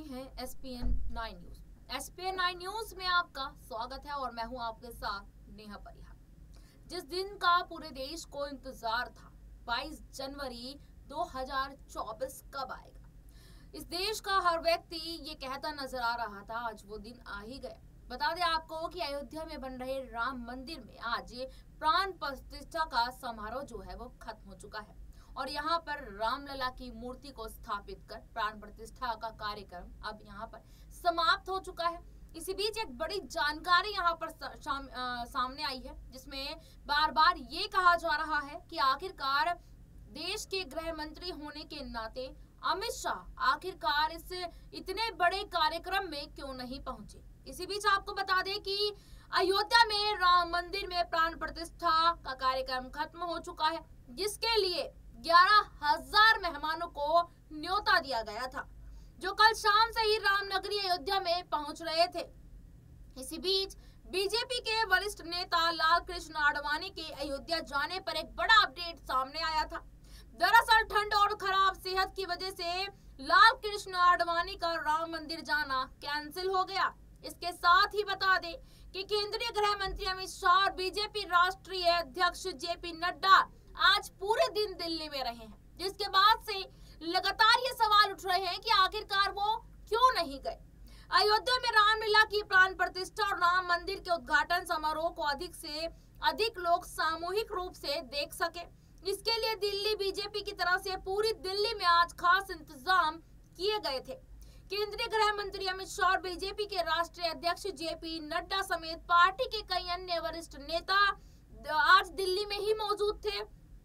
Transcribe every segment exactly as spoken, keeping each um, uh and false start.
हैं S P N nine news. S P N nine news में आपका स्वागत है और मैं हूं आपके साथ नेहा परिहार। जिस दिन का पूरे देश को इंतजार था, बाईस जनवरी दो हज़ार चौबीस कब आएगा, इस देश का हर व्यक्ति ये कहता नजर आ रहा था। आज वो दिन आ ही गया। बता दें आपको कि अयोध्या में बन रहे राम मंदिर में आज प्राण प्रतिष्ठा का समारोह जो है वो खत्म हो चुका है और यहाँ पर रामलला की मूर्ति को स्थापित कर प्राण प्रतिष्ठा का कार्यक्रम अब यहाँ पर समाप्त हो चुका है। इसी बीच एक बड़ी जानकारी यहाँ पर साम, आ, सामने आई है, जिसमें बार बार ये कहा जा रहा है कि आखिरकार देश के गृह मंत्री होने के नाते अमित शाह आखिरकार इस इतने बड़े कार्यक्रम में क्यों नहीं पहुंचे। इसी बीच आपको बता दें कि अयोध्या में राम मंदिर में प्राण प्रतिष्ठा का कार्यक्रम खत्म हो चुका है, जिसके लिए ग्यारह हजार मेहमानों को न्योता दिया गया था, जो कल शाम से ही रामनगरी अयोध्या में पहुंच रहे थे। इसी बीच बीजेपी के वरिष्ठ नेता लाल कृष्ण आडवाणी के अयोध्या जाने पर एक बड़ा अपडेट सामने आया था। दरअसल ठंड और खराब सेहत की वजह से लाल कृष्ण आडवाणी का राम मंदिर जाना कैंसिल हो गया। इसके साथ ही बता दें कि केंद्रीय गृह मंत्री अमित शाह और बीजेपी राष्ट्रीय अध्यक्ष जे पी नड्डा आज पूरे दिन दिल्ली में रहे हैं, जिसके बाद से लगातार ये सवाल उठ रहे हैं कि आखिरकार वो क्यों नहीं गए। अयोध्या में रामलीला की प्राण प्रतिष्ठा और राम मंदिर के उद्घाटन समारोह को अधिक से अधिक लोग सामूहिक रूप से देख सके, इसके लिए दिल्ली बीजेपी की तरफ से पूरी दिल्ली में आज खास इंतजाम किए गए थे। केंद्रीय गृह मंत्री अमित शाह और बीजेपी के राष्ट्रीय अध्यक्ष जे पी नड्डा समेत पार्टी के कई अन्य वरिष्ठ नेता आज दिल्ली में ही मौजूद थे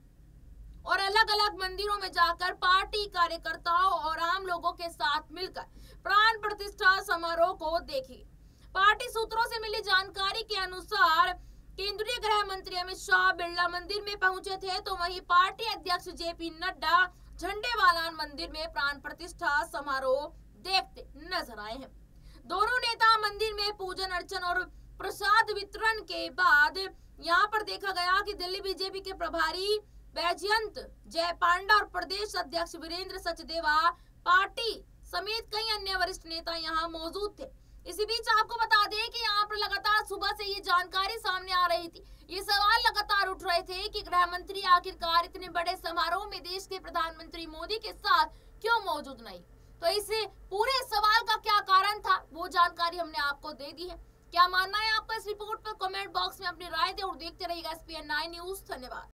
और अलग अलग मंदिरों में जाकर पार्टी कार्यकर्ताओं और आम लोगों के साथ मिलकर प्राण प्रतिष्ठा समारोह को देखी। पार्टी सूत्रों से मिली जानकारी के अनुसार केंद्रीय गृह मंत्री अमित शाह बिरला मंदिर में पहुंचे थे, तो वहीं पार्टी अध्यक्ष जे पी नड्डा झंडेवालान मंदिर में प्राण प्रतिष्ठा समारोह देखते नजर आए हैं। दोनों नेता मंदिर में पूजन अर्चन और प्रसाद वितरण के बाद यहाँ पर देखा गया कि दिल्ली बीजेपी के प्रभारी बैजयंत जय पांडा और प्रदेश अध्यक्ष वीरेंद्र सचदेवा पार्टी समेत कई अन्य वरिष्ठ नेता यहाँ मौजूद थे। इसी बीच आपको बता दें कि यहाँ पर लगातार सुबह से ये जानकारी सामने आ रही थी। ये सवाल लगातार उठ रहे थे कि गृह मंत्री आखिरकार इतने बड़े समारोह में देश के प्रधानमंत्री मोदी के साथ क्यों मौजूद नहीं। तो इस पूरे सवाल का क्या कारण था, वो जानकारी हमने आपको दे दी है। क्या मानना है आपका इस रिपोर्ट पर? कमेंट बॉक्स में अपनी राय दें और देखते रहिएगा S P N nine news. धन्यवाद।